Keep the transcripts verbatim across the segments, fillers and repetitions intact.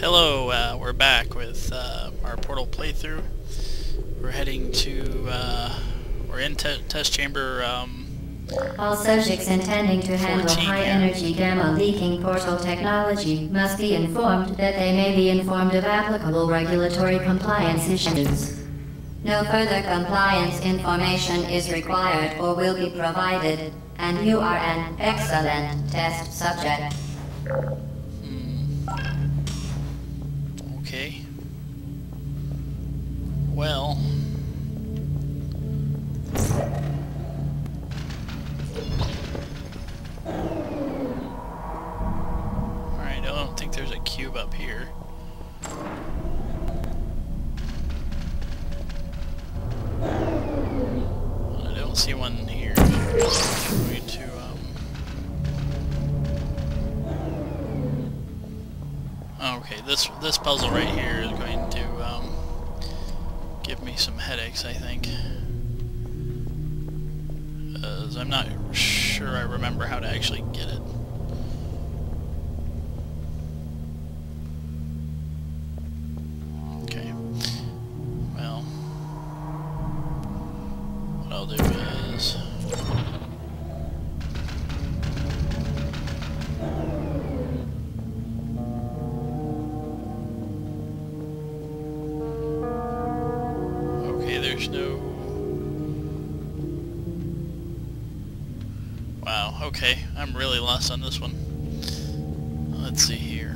Hello, uh, we're back with uh, our Portal playthrough. We're heading to, uh, we're in te test chamber um, All subjects intending to handle high-energy gamma-leaking portal technology must be informed that they may be informed of applicable regulatory compliance issues. No further compliance information is required or will be provided, and you are an excellent test subject. Okay. Well. Alright, I don't think there's a cube up here. I don't see one here. I'm going to, um... okay, this this puzzle right here is going to um, give me some headaches, I think. As I'm not sure I remember how to actually get it. Okay. Well, what I'll do is... There's no... Wow, okay. I'm really lost on this one. Let's see here.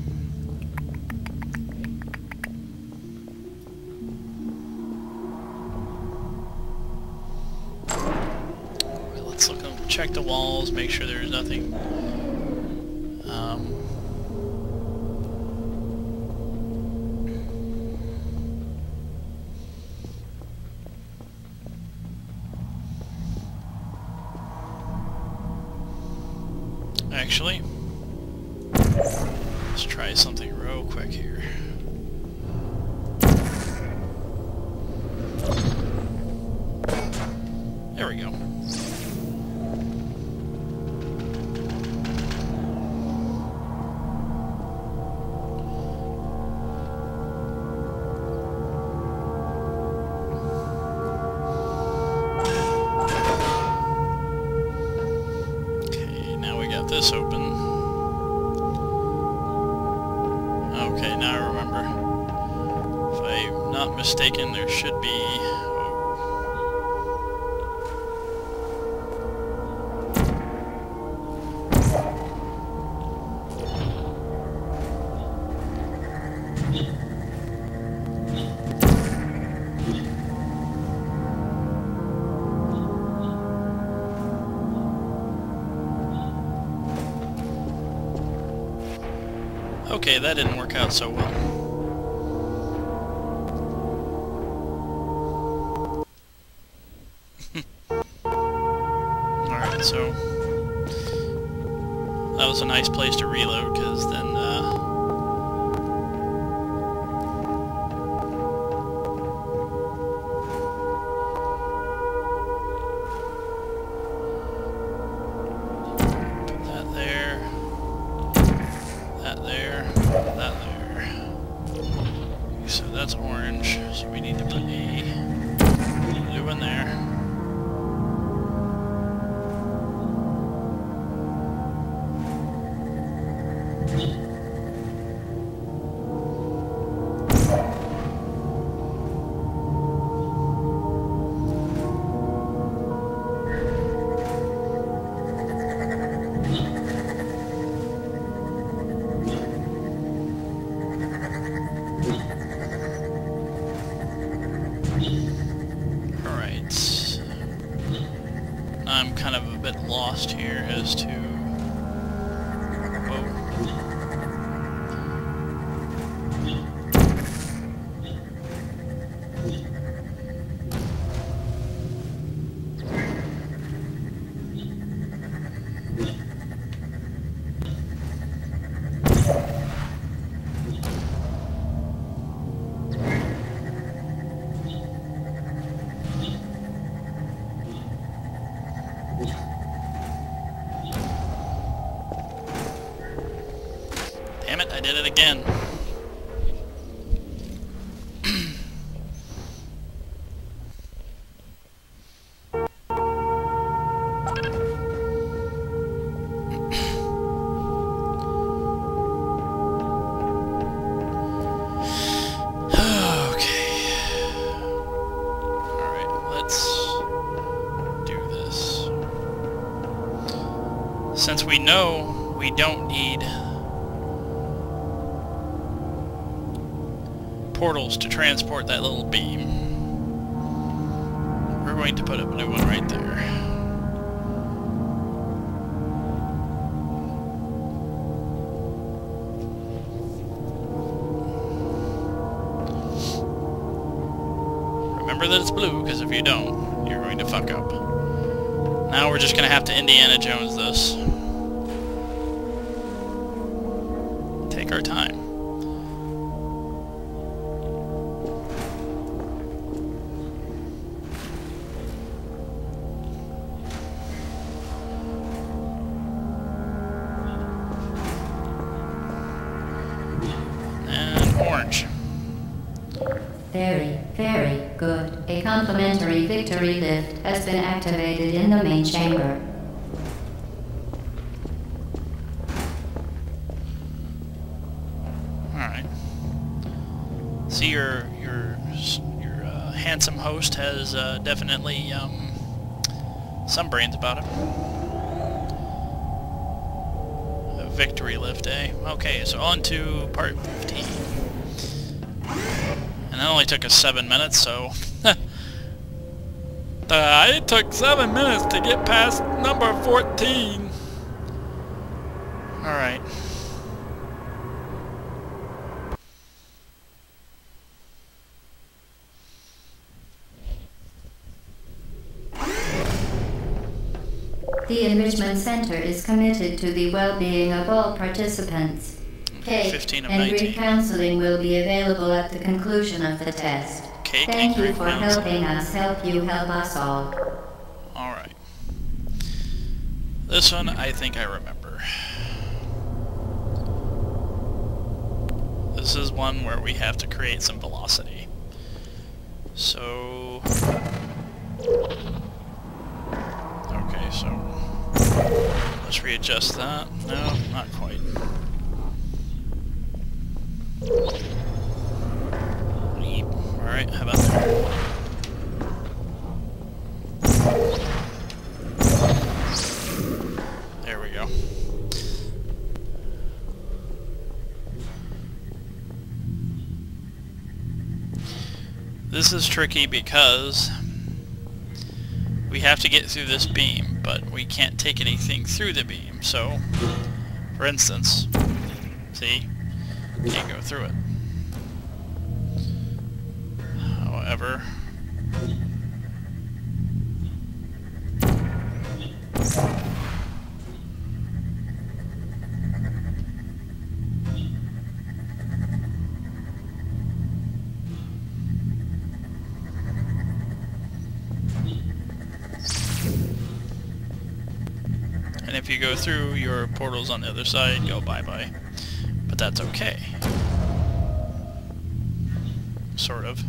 Let's look and check the walls, make sure there's nothing... Um... Actually, let's try something real quick here. There we go. This open. Okay, now I remember. If I'm not mistaken, there should be... Okay, that didn't work out so well. Alright, so that was a nice place to reload, because then uh, put that there, that there, that there. Okay, so that's orange, so we need to put a blue in there. I'm kind of a bit lost here as to... Whoa. Damn it, I did it again. since we know we don't need portals to transport that little beam, we're going to put up a new one right there. Remember that it's blue, because if you don't, you're going to fuck up. Now we're just going to have to Indiana Jones this. Take our time. And orange. Very, very good. A complimentary victory lift has been activated in the main chamber. Alright. See, your your your uh, handsome host has uh, definitely um, some brains about him. A victory lift, eh? Okay, so on to part fifteen. And that only took us seven minutes, so... uh, it took seven minutes to get past number fourteen. Alright. The Enrichment Center is committed to the well-being of all participants. Cake fifteen of and nineteen. Greek counseling will be available at the conclusion of the test. Cake Thank and you Greek for counseling. helping us help you help us all. Alright. This one I think I remember. This is one where we have to create some velocity. So... Okay, so... let's readjust that. No, not quite. Alright, how about there? There we go. This is tricky because we have to get through this beam, but we can't take anything through the beam. So, for instance, see, can't go through it. However, and if you go through, your portals on the other side go bye-bye. But that's okay. Sort of.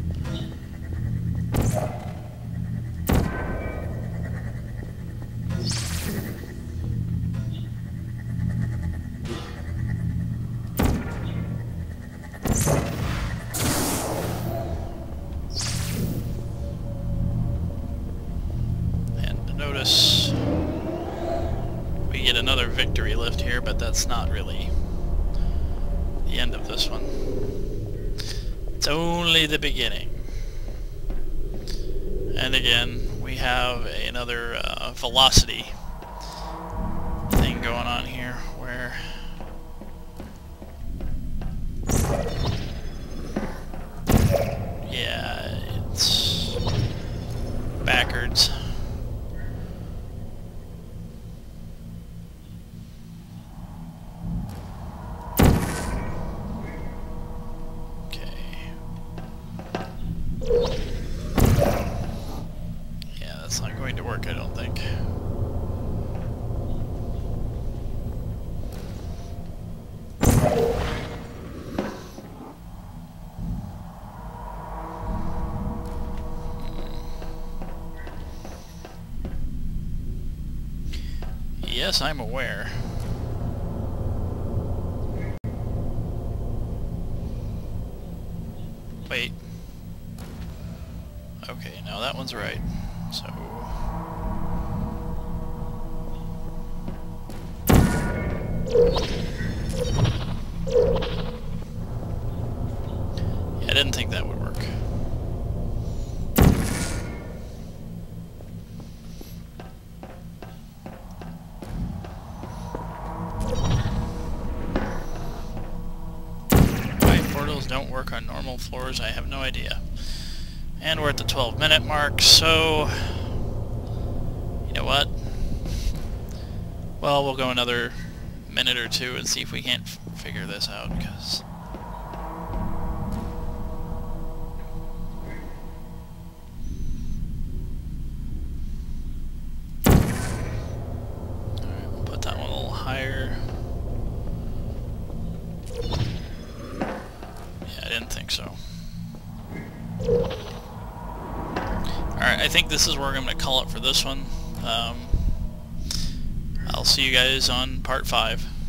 And notice we get another victory lift here, but that's not really the end of this one. It's only the beginning. And again, we have another uh, velocity thing going on here where yeah, it's backwards. That's not going to work, I don't think. Yes, I'm aware. Wait. Okay, now that one's right. So... Yeah, I didn't think that would work. Why portals don't work on normal floors, I have no idea. And we're at the twelve minute mark, so... You know what? Well, we'll go another minute or two and see if we can't f figure this out, because... Alright, we'll put that one a little higher. Yeah, I didn't think so. Alright, I think this is where I'm going to call it for this one. Um, I'll see you guys on part five.